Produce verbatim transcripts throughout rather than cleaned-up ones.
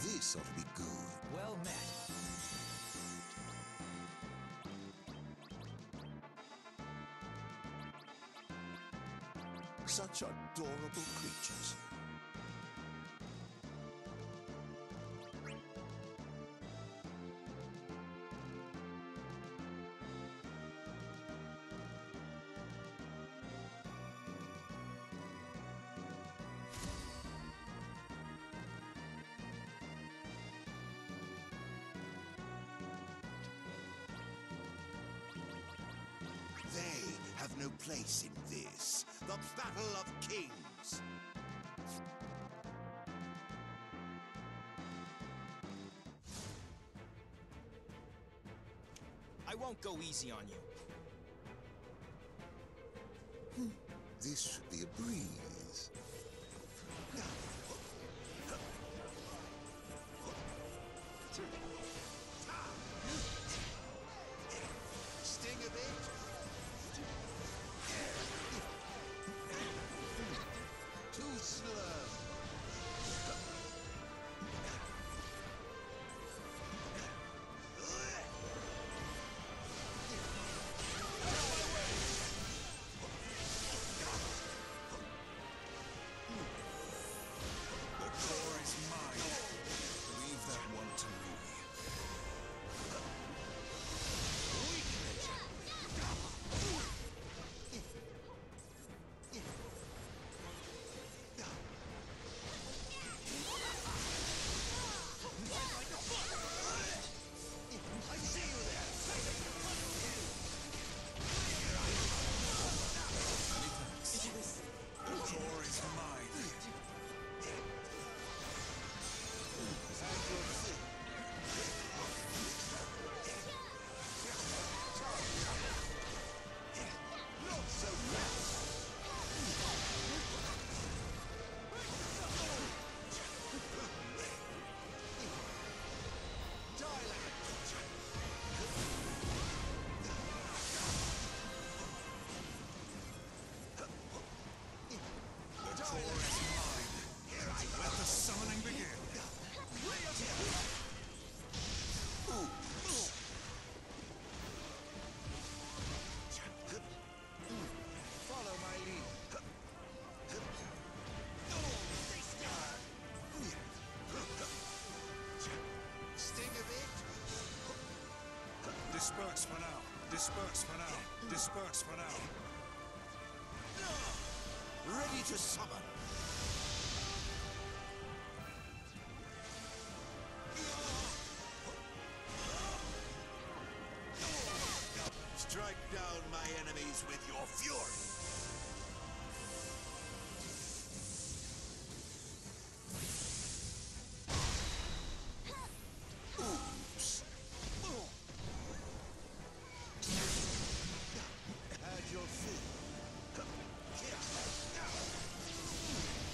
This ought to be good. Well met. Such adorable creatures. They have no place in this, the Battle of Kings. I won't go easy on you. This should be a breeze. Sting a bit. Too slow. The core is mine. Leave that one to me. I see you there. Many thanks. The core is mine. Not so fast. Die like a The core is mine. Here I Let the summoning begin. Follow my lead. Sting a bit. Disperse for now. Disperse for now. Disperse for now. Ready to summon. Strike down my enemies with your fury. Oops. Had your fill.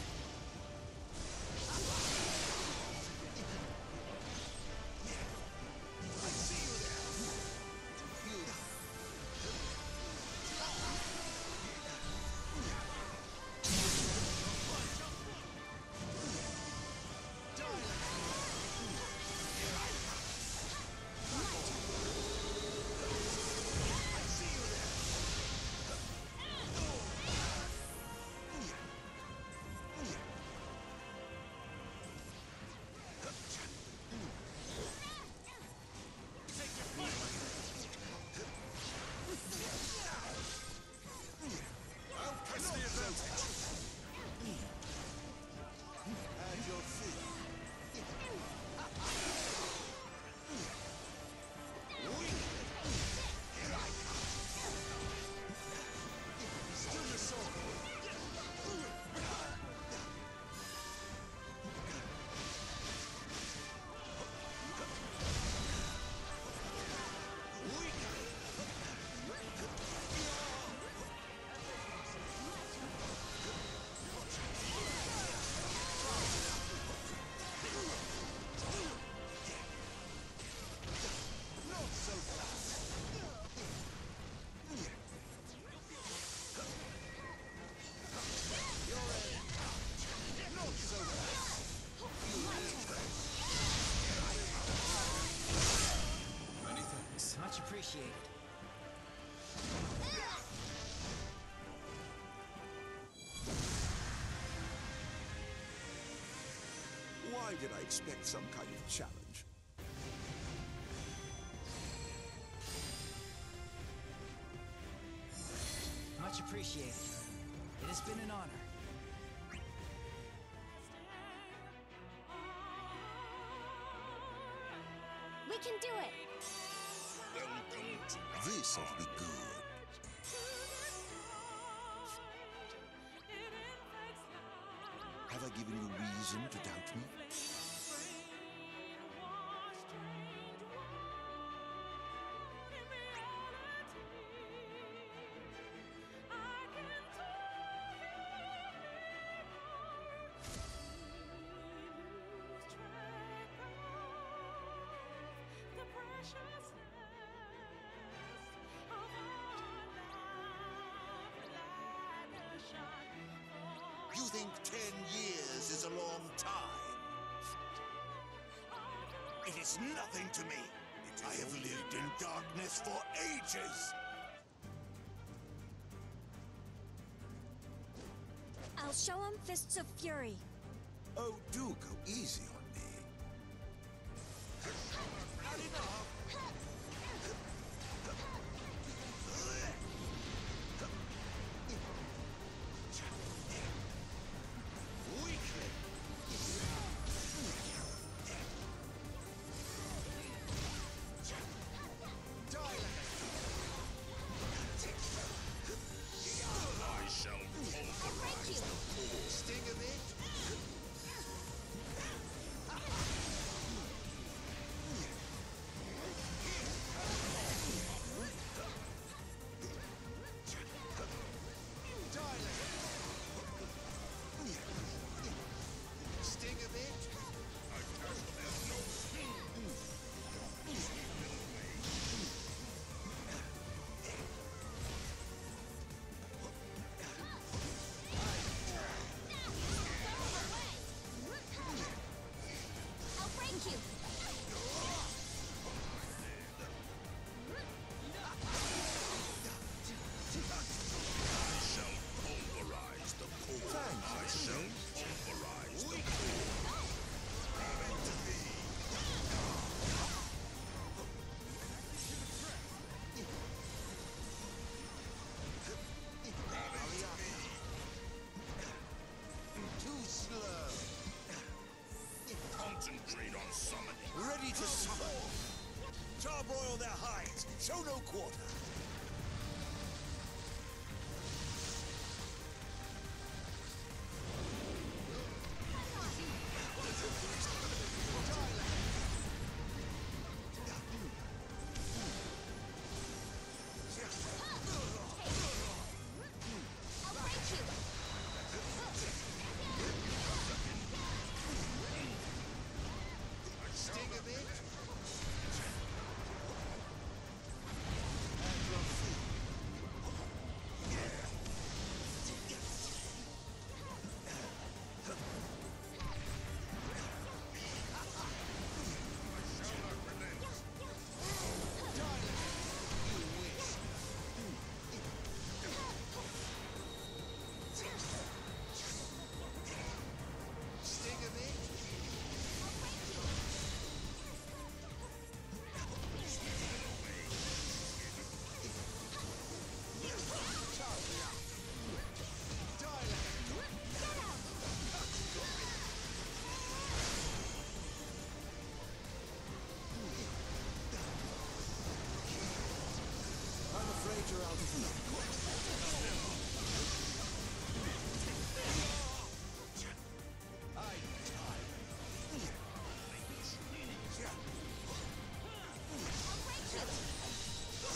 appreciated. Why did I expect some kind of challenge? Much appreciated. It has been an honor. We can do it! Welcome to this ought to be good. Have I given you reason to doubt me? You think ten years is a long time? It is nothing to me. I have lived in darkness for ages. I'll show him Fists of Fury. Oh, do go easy on me. Not enough. Weakling. I shall pulverize the core. Sting of it. Sting of it. I'll break you! I shall pulverize the core. I shall pulverize the core. Give it to me. Too slow. Concentrate on summoning. Ready to summon. Charbroil their hides. Show no quarter. I'll break you! Sting of it. Sting of it. I'm afraid you're out of luck. I die. I'll break you!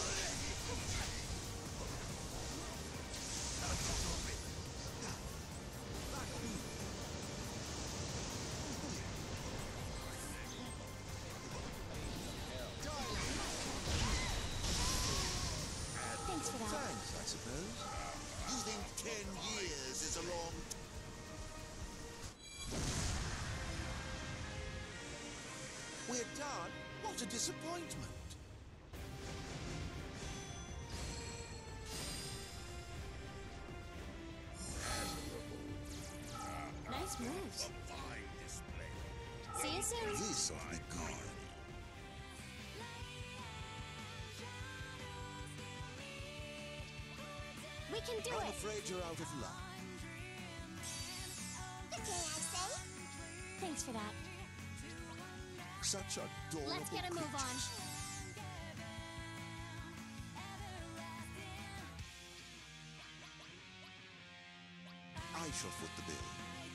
Thanks for that. Thanks, I suppose. You think ten years is a long time? We're done? What a disappointment. Nice moves. A fine display. See you soon. This ought to be good. We can do I'm it. afraid you're out of luck. Good day, I say. Thanks for that. Such adorable Let's get a move on. creatures. I shall foot the bill.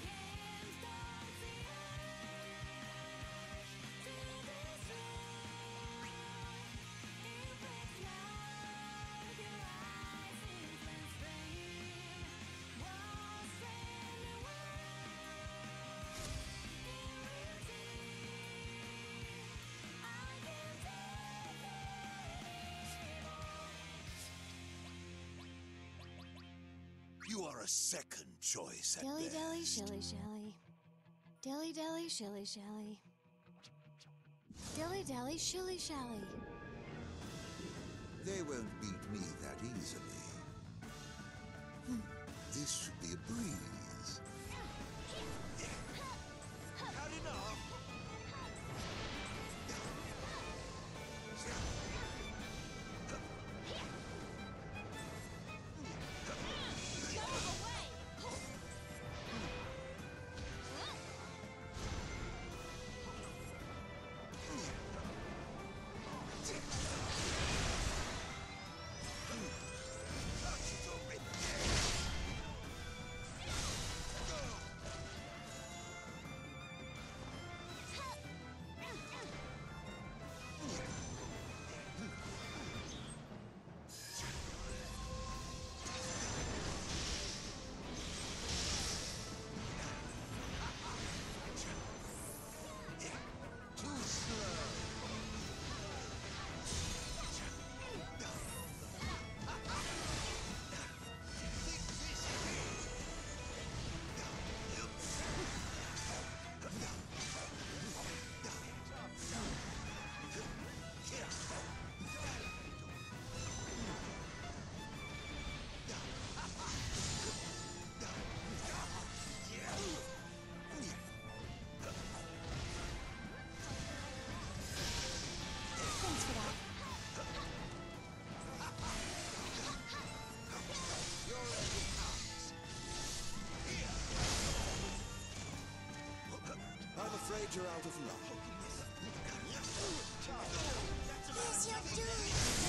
You are a second choice at Dilly best. dilly, shilly shally. Dilly dilly, shilly shally. Dilly dilly, shilly shally. They won't beat me that easily. This should be a breeze. Had enough. Thanks for that. I'm afraid you're out of luck. Here's your doom.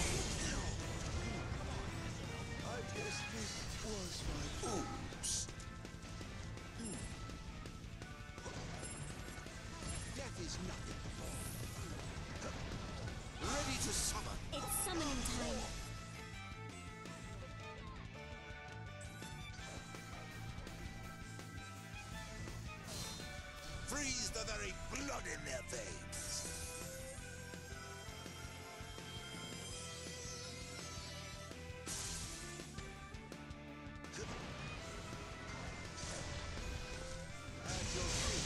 I guess this was my oops. Death is nothing. Ready to summon. It's summoning time. Freeze the very blood in their veins. At your feet.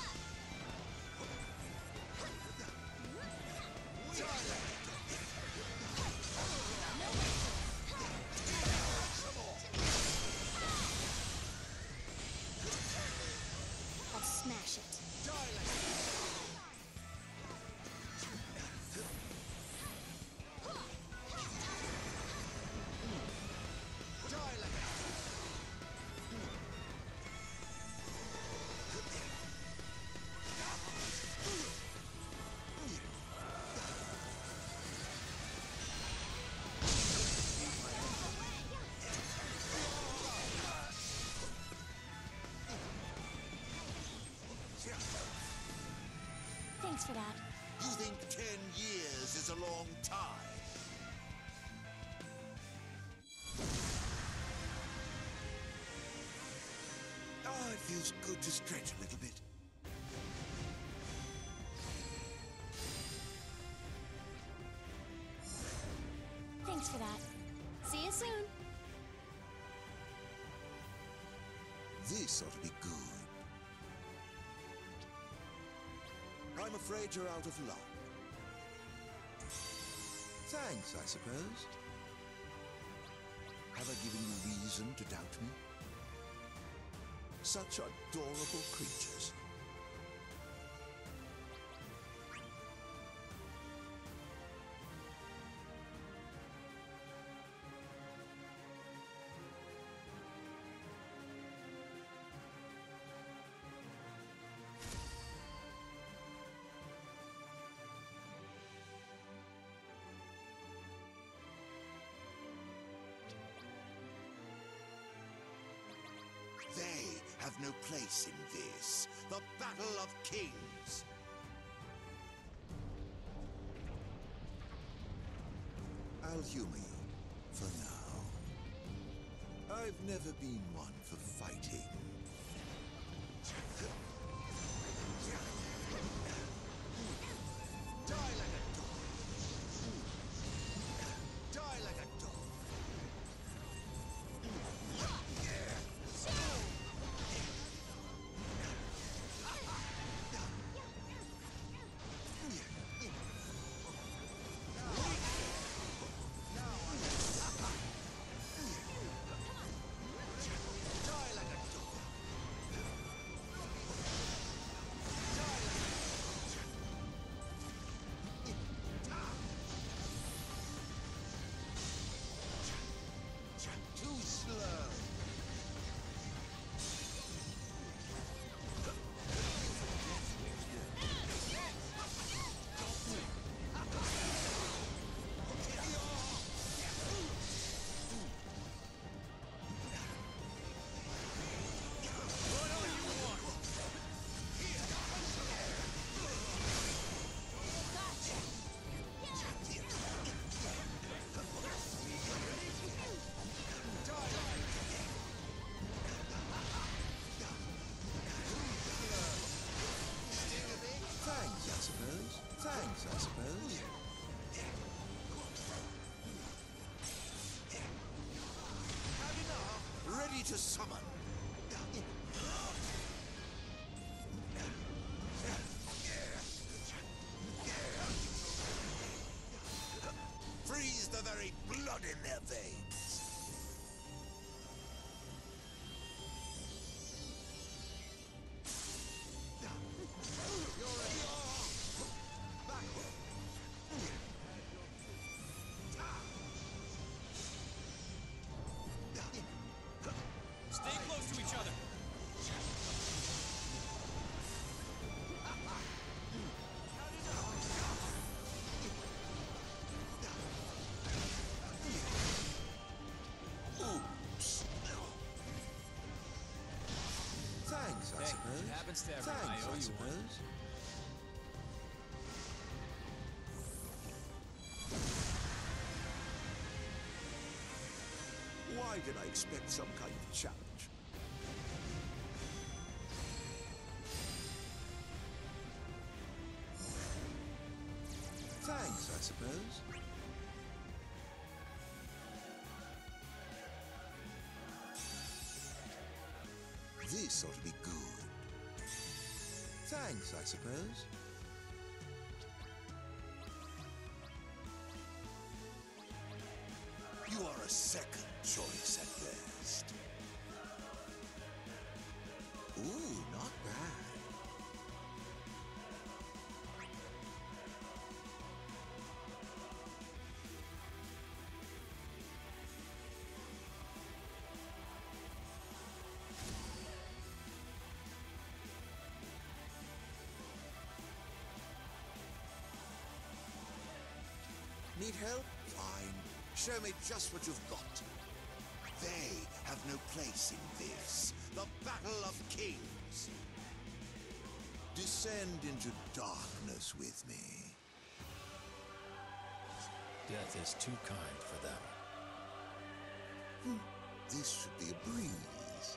I'll smash it. Thanks for that. You think ten years is a long time? Oh, it feels good to stretch a little bit. Thanks for that. See you soon. This ought to be good. I'm afraid you're out of luck. Thanks, I suppose. Have I given you reason to doubt me? Such adorable creatures. They have no place in this, the Battle of Kings. I'll humor you for now. I've never been one for fighting. Die like a dog. Die like a dog. Thanks, I suppose. Ready to summon. Freeze the very blood in their veins. I suppose. It happens to everyone. Thanks, I owe I you suppose. One. Why did I expect some kind of challenge? Thanks, I suppose. This ought to be good. Thanks, I suppose. You are a second choice at best. Ooh, not bad. Need help? Fine. Show me just what you've got. They have no place in this, the Battle of Kings. Descend into darkness with me. Death is too kind for them. Hmm. This should be a breeze.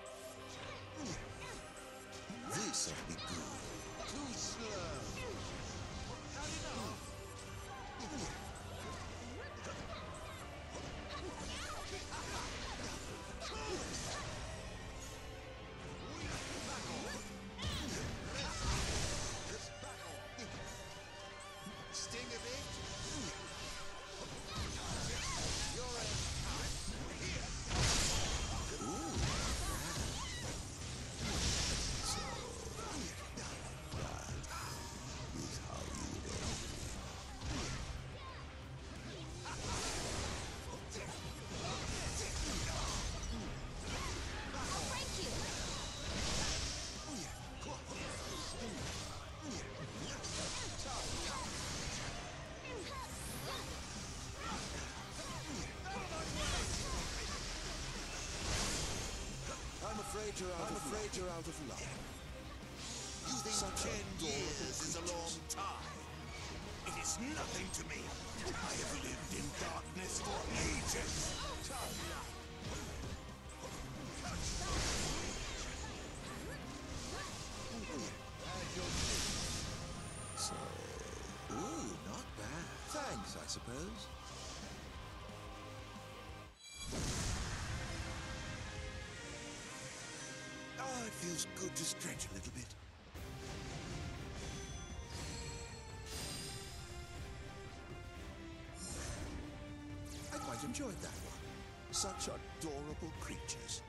This ought to be good. Too slow. Not enough. afraid you're out, I'm of, afraid you're out of luck. You think Such ten years is a long time? It is nothing to me. I have lived in darkness for ages. So, ooh, not bad. Thanks, I suppose. Oh, it feels good to stretch a little bit. I quite enjoyed that one. Such adorable creatures.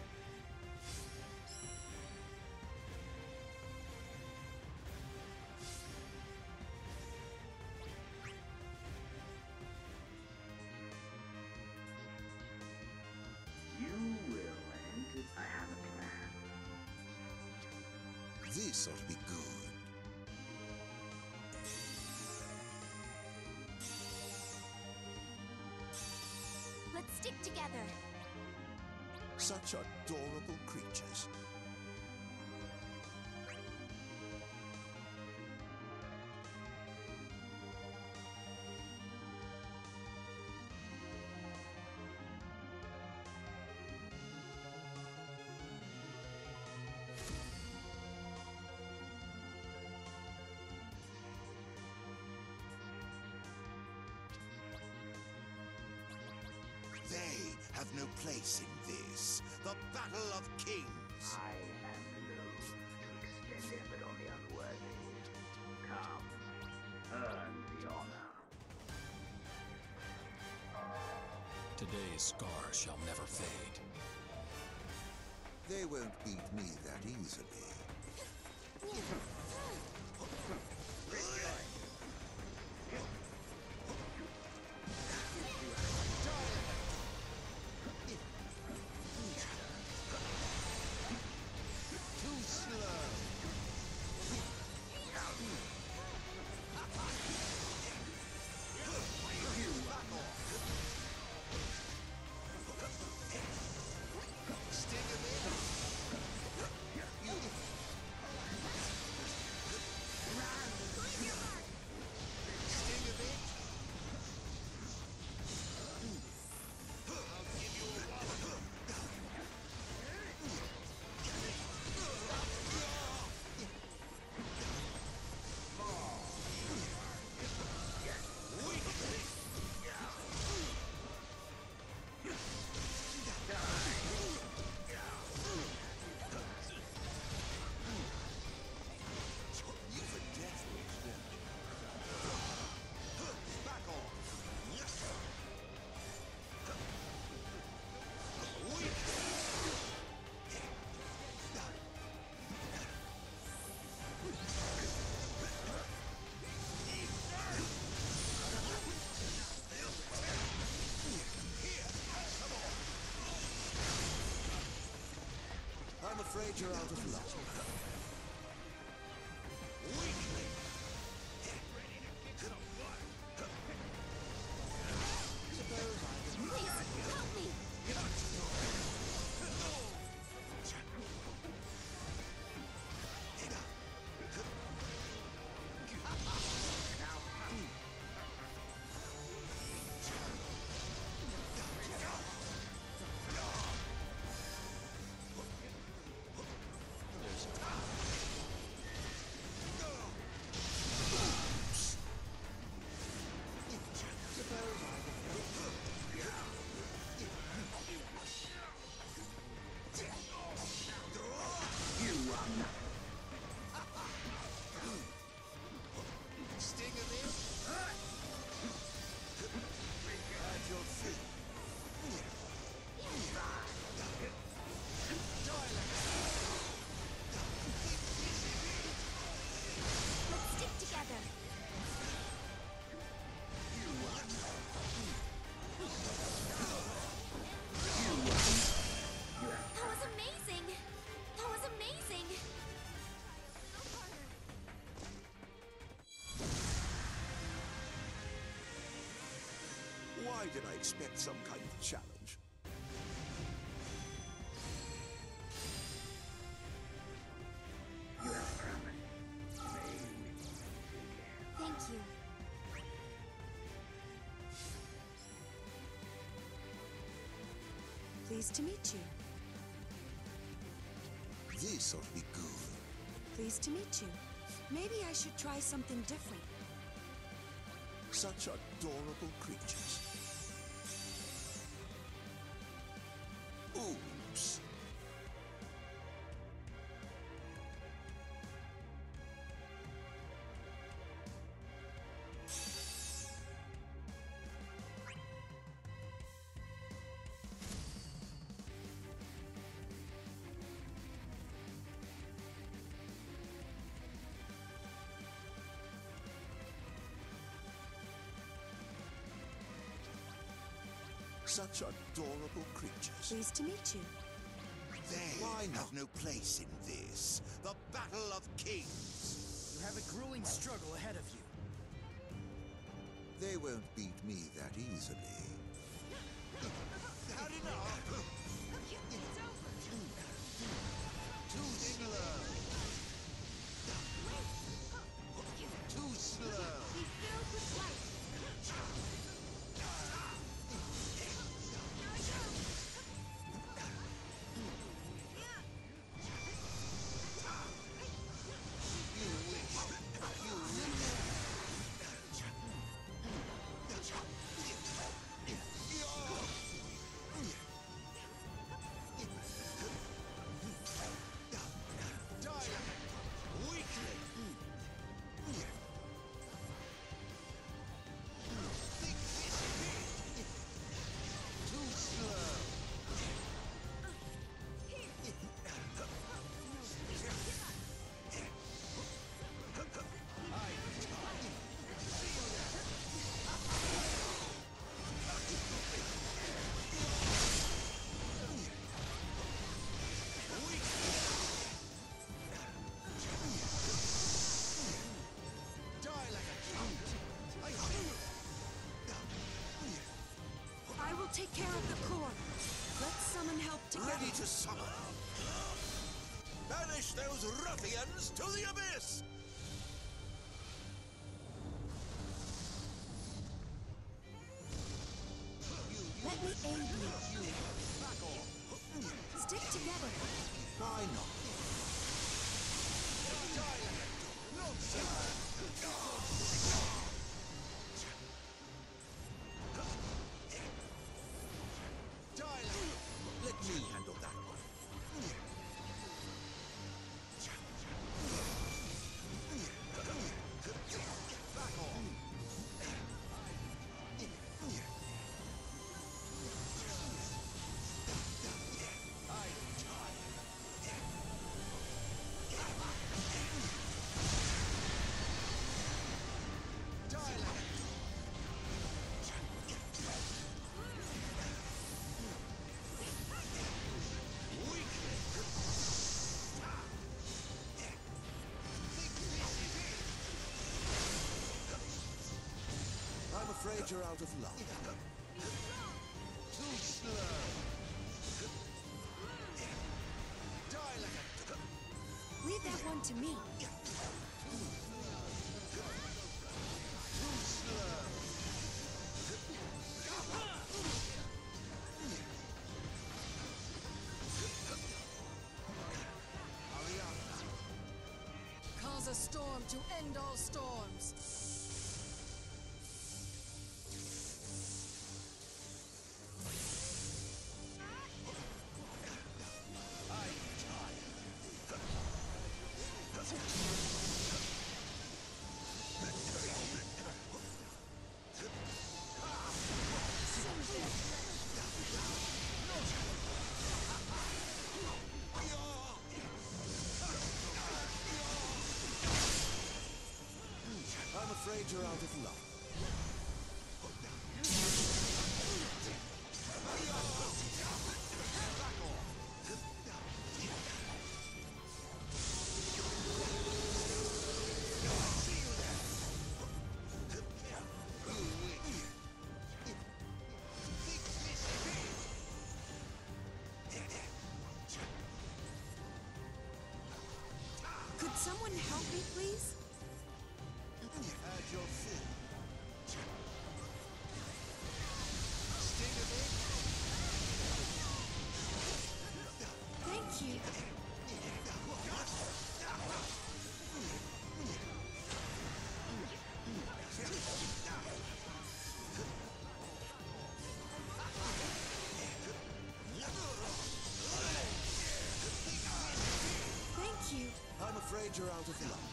You will, and I have a plan. This ought to be good. Let's stick together. Such adorable creatures. They have no place in this. The Battle of Kings. I am loath to extend effort on the unworthy. Come, earn the honor. Today's scars shall never fade. They won't beat me that easily. I'm afraid you're out of luck. Please, help me! Why did I expect some kind of challenge? Pleased to meet you. This ought to be good. Pleased to meet you. Maybe I should try something different. Such adorable creatures. Oops. Such adorable creatures. Pleased to meet you. They Why have no place in this. The Battle of Kings. You have a grueling struggle ahead of you. They won't beat me that easily. Had enough. It's over. Too slow. Too slow. He's filled with life. Take care of the core. Let's summon help together. Ready to summon. Banish those ruffians to the abyss! Let me aid you. Stick together. Why not? Let me handle that one. Back on. I'm afraid you're out of luck. Too slow. Die like a... Leave that one to me. Too slow. Hurry up. Cause a storm to end all storms. I'm afraid you're out of luck. Could someone help me, please? Add your fill. Sting of it. you. Thank you. I'm afraid you're out of luck.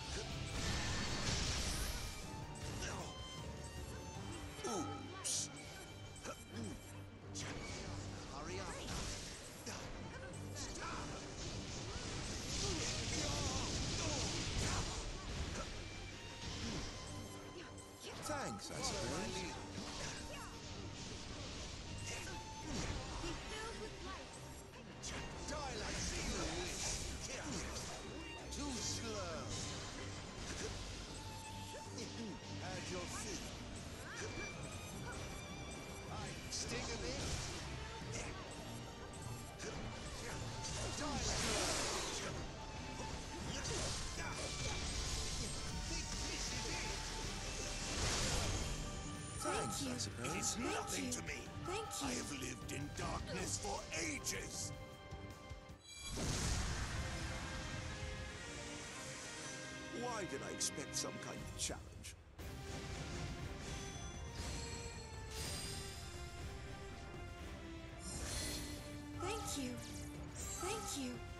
Oops. Hurry up. Thanks, I suppose. Die like you wish. Too slow. At your feet. I sting a bit. Die slow. Thanks, I suppose. It is nothing you. to me. Thank you. I have lived in darkness for ages. Why did I expect some kind of challenge? Thank you. Thank you.